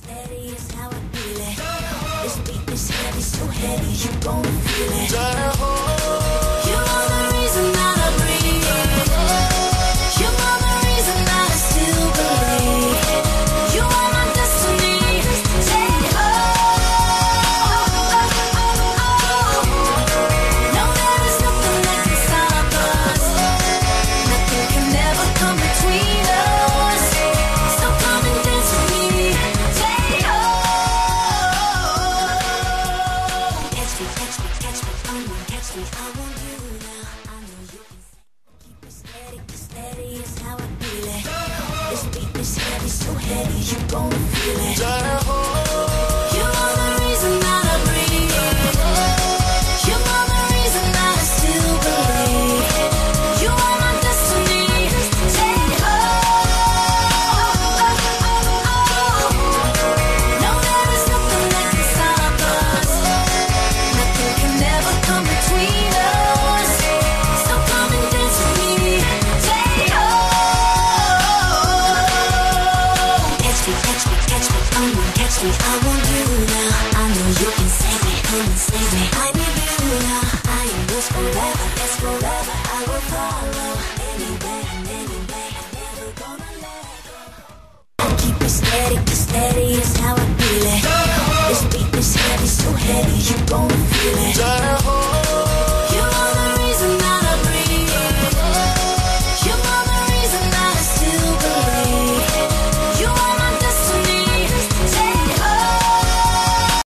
steady is how I feel it. This beat is heavy, so heavy, you gon' feel it. You are the reason that I breathe. You are the reason that I still believe. You are my destiny. Take hold. No, there is nothing that can stop us. Nothing can ever come between us. So come and dance with me. Take hold. Catch me, catch me, catch me. Come on, catch me. I want you now. I know you can say. Keep it steady, steady is how I feel it. This beat is heavy, so heavy, you gon' feel it. You are the reason that I breathe. You are the reason that I still believe. You are my destiny. Take hold. No, there is nothing that can stop us. Nothing can ever come between us. So come and dance with me. Take hold. Catch me, catch me, catch me. Come on, catch me. I want you now. I know you can save me. Come and save me. I need you now. I am yours forever. Yes, forever. I will follow. Anywhere and anyway. I'm never gonna let go. I keep it steady, 'cause steady is how I feel it. This beat is heavy, so heavy, you gon' feel it.